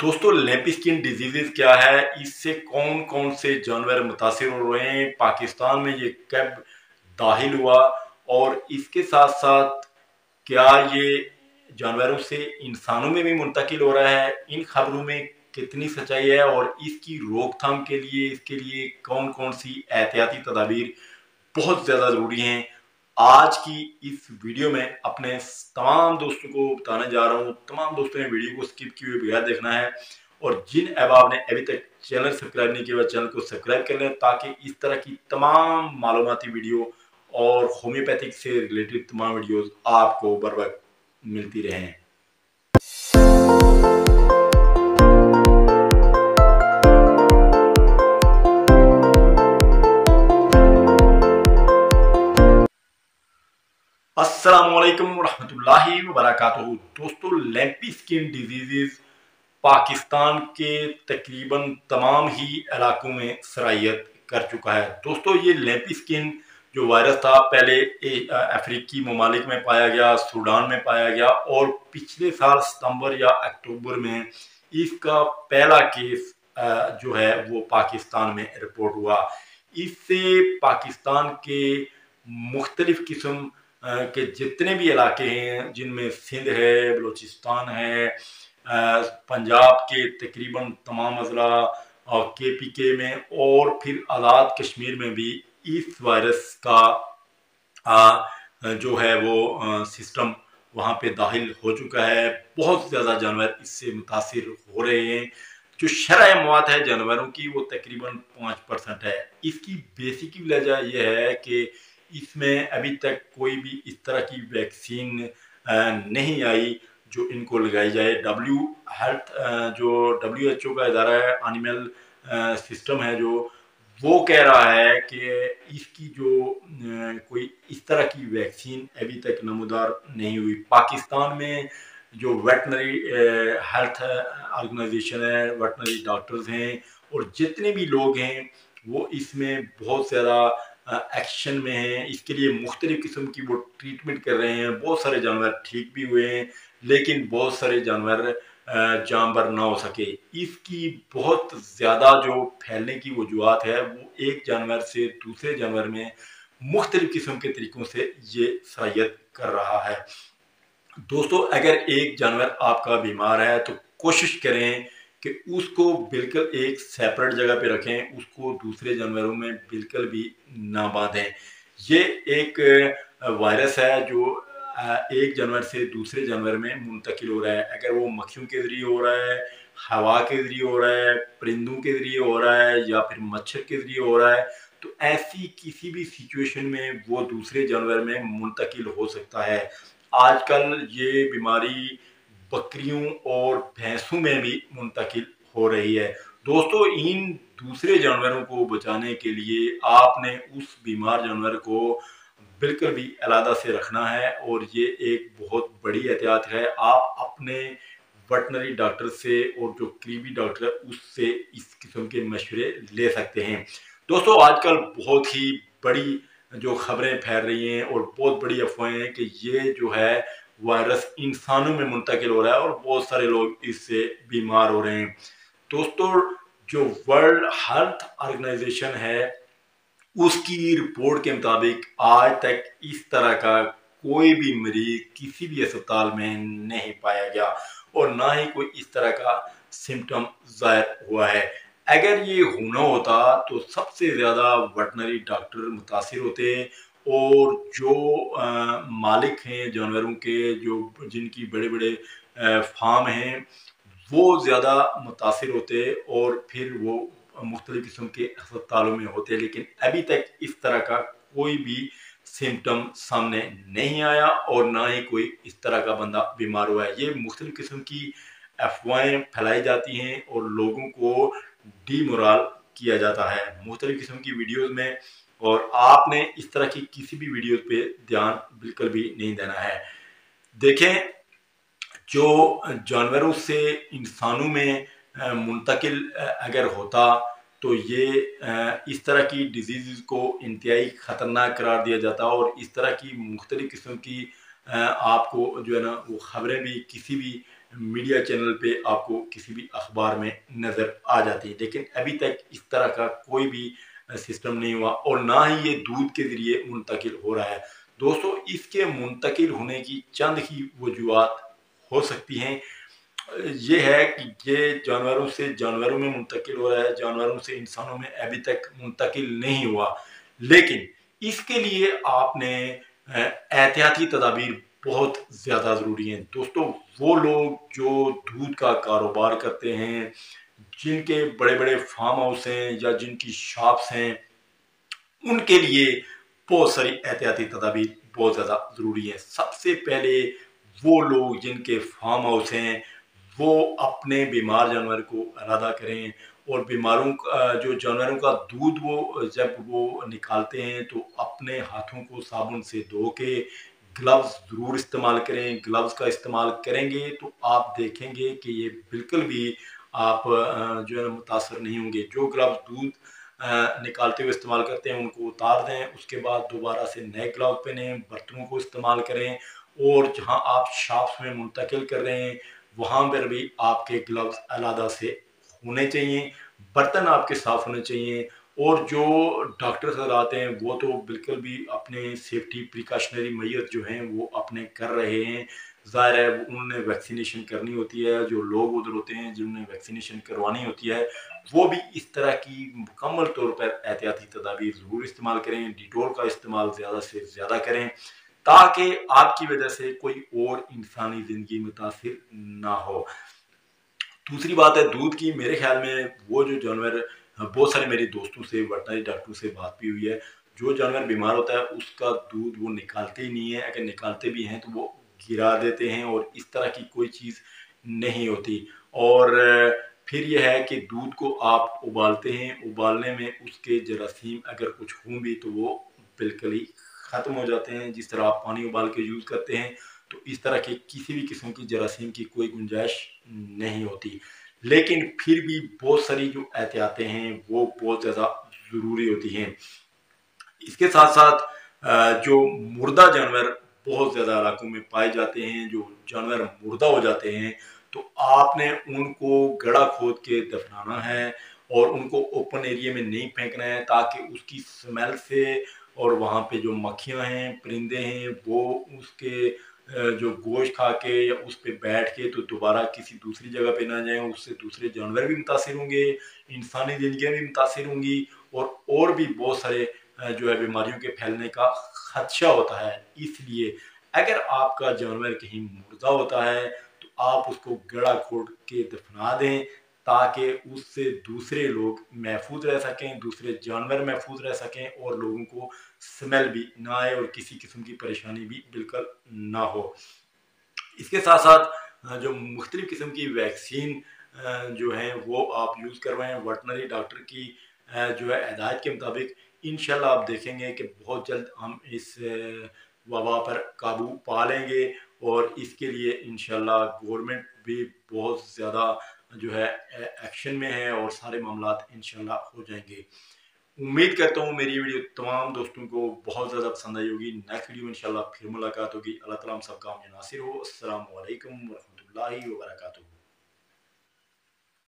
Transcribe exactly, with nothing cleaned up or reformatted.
दोस्तों लेपी skin diseases क्या है, इससे कौन कौन से जानवर मुतासिर हो रहे हैं, पाकिस्तान में ये कब दाखिल हुआ और इसके साथ साथ क्या ये जानवरों से इंसानों में भी मुंतकिल हो रहा है, इन खबरों में कितनी सच्चाई है और इसकी रोकथाम के लिए इसके लिए कौन कौन सी एहतियाती तदाबीर बहुत ज़्यादा ज़रूरी हैं। आज की इस वीडियो में अपने तमाम दोस्तों को बताने जा रहा हूँ। तमाम दोस्तों ने वीडियो को स्किप किए हुए बगैर देखना है और जिन अहबाब ने अभी तक चैनल सब्सक्राइब नहीं किया चैनल को सब्सक्राइब कर लें ताकि इस तरह की तमाम मालूमाती वीडियो और होम्योपैथिक से रिलेटेड तमाम वीडियोस आपको बर वक्त मिलती रहें। अस्सलाम वालेकुम रहमतुल्लाहि व बरकातहू। दोस्तों लेपी स्किन डिजीज़ पाकिस्तान के तकरीबन तमाम ही इलाकों में सरायत कर चुका है। दोस्तों ये लेपी स्किन जो वायरस था पहले अफ्रीकी ममालिक में पाया गया, सूडान में पाया गया और पिछले साल सितंबर या अक्टूबर में इसका पहला केस जो है वो पाकिस्तान में रिपोर्ट हुआ। इससे पाकिस्तान के मुख्तलिफ किस्म के जितने भी इलाके हैं जिनमें सिंध है, बलूचिस्तान है, पंजाब के तकरीबन तमाम अजला और के पी के में और फिर आज़ाद कश्मीर में भी इस वायरस का आ, जो है वो सिस्टम वहाँ पे दाखिल हो चुका है। बहुत ज़्यादा जानवर इससे मुतासिर हो रहे हैं। जो शरह मौत है जानवरों की वो तकरीबन पाँच परसेंट है। इसकी बेसिक वजह यह है कि इसमें अभी तक कोई भी इस तरह की वैक्सीन नहीं आई जो इनको लगाई जाए। डब्ल्यू हेल्थ जो डब्ल्यू एच ओ का इदारा है, एनिमल सिस्टम है, जो वो कह रहा है कि इसकी जो कोई इस तरह की वैक्सीन अभी तक नमूदार नहीं हुई। पाकिस्तान में जो वेटनरी हेल्थ ऑर्गेनाइजेशन है, वेटनरी डॉक्टर्स हैं और जितने भी लोग हैं वो इसमें बहुत ज़्यादा एक्शन में हैं। इसके लिए मुख्तलिफ किस्म की वो ट्रीटमेंट कर रहे हैं। बहुत सारे जानवर ठीक भी हुए हैं लेकिन बहुत सारे जानवर जानवर ना हो सके। इसकी बहुत ज़्यादा जो फैलने की वजूहत है वो एक जानवर से दूसरे जानवर में मुख्तलिफ किस्म के तरीक़ों से ये सरायत कर रहा है। दोस्तों अगर एक जानवर आपका बीमार है तो कोशिश करें कि उसको बिल्कुल एक सेपरेट जगह पे रखें, उसको दूसरे जानवरों में बिल्कुल भी ना बांधें। ये एक वायरस है जो एक जानवर से दूसरे जानवर में मुंतकिल हो रहा है। अगर वो मक्खियों के ज़रिए हो रहा है, हवा के ज़रिए हो रहा है, परिंदों के ज़रिए हो रहा है या फिर मच्छर के ज़रिए हो रहा है तो ऐसी किसी भी सिचुएशन में वो दूसरे जानवर में मुंतकिल हो सकता है। आजकल ये बीमारी बकरियों और भैंसों में भी मुंतकिल हो रही है। दोस्तों इन दूसरे जानवरों को बचाने के लिए आपने उस बीमार जानवर को बिल्कुल भी अलग से रखना है और ये एक बहुत बड़ी एहतियात है। आप अपने वेटनरी डॉक्टर से और जो करीबी डॉक्टर है उससे इस किस्म के मशवरे ले सकते हैं। दोस्तों आजकल बहुत ही बड़ी जो खबरें फैल रही हैं और बहुत बड़ी अफवाहें हैं कि ये जो है वायरस इंसानों में मुंतकिल हो रहा है और बहुत सारे लोग इससे बीमार हो रहे हैं। दोस्तों जो वर्ल्ड हेल्थ ऑर्गेनाइजेशन है उसकी रिपोर्ट के मुताबिक आज तक इस तरह का कोई भी मरीज किसी भी अस्पताल में नहीं पाया गया और ना ही कोई इस तरह का सिम्टम जाहिर हुआ है। अगर ये होना होता तो सबसे ज़्यादा वेटनरी डॉक्टर मुतासिर होते और जो आ, मालिक हैं जानवरों के, जो जिनकी बड़े बड़े फार्म हैं वो ज़्यादा मुतासिर होते और फिर वो मुख्तलिफ किस्म के अस्पतालों में होते। लेकिन अभी तक इस तरह का कोई भी सिम्टम सामने नहीं आया और ना ही कोई इस तरह का बंदा बीमार हुआ है। ये मुख्तलिफ किस्म की अफवाहें फैलाई जाती हैं और लोगों को डीमोरल किया जाता है मुख्तलिफ किस्म की वीडियोज़ में और आपने इस तरह की किसी भी वीडियो पे ध्यान बिल्कुल भी नहीं देना है। देखें जो जानवरों से इंसानों में मुंतकिल अगर होता तो ये इस तरह की डिजीज़ को इंतहाई ख़तरनाक करार दिया जाता और इस तरह की मुख्तलिफ किस्म की आपको जो है ना वो खबरें भी किसी भी मीडिया चैनल पे, आपको किसी भी अखबार में नज़र आ जाती है। लेकिन अभी तक इस तरह का कोई भी सिस्टम नहीं हुआ और ना ही ये दूध के ज़रिए मुंतकिल हो रहा है। दोस्तों, इसके मुंतकिल होने की चंद ही वजूहात हो सकती हैं। ये है कि ये जानवरों से जानवरों में मुंतकिल हो रहा है, जानवरों से इंसानों में अभी तक मुंतकिल नहीं हुआ। लेकिन इसके लिए आपने एहतियाती तदाबीर बहुत ज़्यादा ज़रूरी हैं। दोस्तों, वो लोग जो दूध का कारोबार करते हैं, जिनके बड़े बड़े फार्म हाउस हैं या जिनकी शॉप्स हैं, उनके लिए बहुत सारी एहतियाती तदाबीर बहुत ज़्यादा ज़रूरी है। सबसे पहले वो लोग जिनके फार्म हाउस हैं, वो अपने बीमार जानवर को अलहदा करें और बीमारों का जो जानवरों का दूध वो जब वो निकालते हैं तो अपने हाथों को साबुन से धो के ग्लव्स ज़रूर इस्तेमाल करें। ग्लव्स का इस्तेमाल करेंगे तो आप देखेंगे कि ये बिल्कुल भी आप जो है मुतासर नहीं होंगे। जो ग्लव्स दूध निकालते हुए इस्तेमाल करते हैं उनको उतार दें, उसके बाद दोबारा से नए ग्लव पहनें, बर्तनों को इस्तेमाल करें और जहां आप शॉप्स में मुंतकिल कर रहे हैं वहां पर भी आपके ग्लव्स अलहदा से होने चाहिए, बर्तन आपके साफ होने चाहिए। और जो डॉक्टर सर आते हैं वो तो बिल्कुल भी अपने सेफ्टी प्रिकॉशनरी मेजर जो हैं वो अपने कर रहे हैं। ज़ाहिर है उन्होंने वैक्सीनेशन करनी होती है, जो लोग उधर होते हैं जिन्होंने वैक्सीनेशन करवानी होती है वो भी इस तरह की मुकम्मल तौर पर एहतियाती तदाबीर ज़रूर इस्तेमाल करें। डिटोल का इस्तेमाल ज़्यादा से ज़्यादा करें ताकि आपकी वजह से कोई और इंसानी ज़िंदगी मुतासिर ना हो। दूसरी बात है दूध की, मेरे ख्याल में वो जो जानवर, बहुत सारे मेरे दोस्तों से वेटरनरी डॉक्टरों से बात भी हुई है, जो जानवर बीमार होता है उसका दूध वो निकालते ही नहीं है, अगर निकालते भी हैं तो वो गिरा देते हैं और इस तरह की कोई चीज़ नहीं होती। और फिर यह है कि दूध को आप उबालते हैं, उबालने में उसके जरासीम अगर कुछ हों भी तो वो बिल्कुल ही ख़त्म हो जाते हैं। जिस तरह आप पानी उबाल के यूज़ करते हैं तो इस तरह की किसी भी किस्म की जरासीम की कोई गुंजाइश नहीं होती। लेकिन फिर भी बहुत सारी जो एहतियातें हैं वो बहुत ज़्यादा ज़रूरी होती हैं। इसके साथ साथ जो मुर्दा जानवर बहुत ज़्यादा इलाकों में पाए जाते हैं, जो जानवर मुर्दा हो जाते हैं, तो आपने उनको गड्ढा खोद के दफनाना है और उनको ओपन एरिया में नहीं फेंकना है ताकि उसकी स्मेल से और वहाँ पे जो मक्खियाँ हैं, परिंदे हैं, वो उसके जो गोश्त खा के या उस पे बैठ के तो दोबारा किसी दूसरी जगह पे ना जाएं। उससे दूसरे जानवर भी मुतासिर होंगे, इंसानी ज़िंदगियाँ भी मुतासिर होंगी और और भी बहुत सारे जो है बीमारियों के फैलने का खदशा होता है। इसलिए अगर आपका जानवर कहीं मुर्दा होता है तो आप उसको गड्ढा खोद के दफना दें ताकि उससे दूसरे लोग महफूज रह सकें, दूसरे जानवर महफूज रह सकें और लोगों को स्मेल भी ना आए और किसी किस्म की परेशानी भी बिल्कुल ना हो। इसके साथ साथ जो मुख्तलिफ किस्म की वैक्सीन जो हैं वो आप यूज़ करवाएं वेटरनरी डॉक्टर की जो है हिदायत के मुताबिक। इंशाल्लाह आप देखेंगे कि बहुत जल्द हम इस वबा पर काबू पा लेंगे और इसके लिए इंशाल्लाह गवर्नमेंट भी बहुत ज़्यादा जो है एक्शन में है और सारे मामलात इंशाल्लाह हो जाएंगे। उम्मीद करता हूँ मेरी वीडियो तमाम दोस्तों को बहुत ज़्यादा पसंद आई होगी। नेक्स्ट वीडियो में इंशाल्लाह फिर मुलाकात होगी। अल्लाह ताला हम सबका हम नासिर हो। अस्सलामु अलैकुम वरहमतुल्लाहि वबरकातुहू।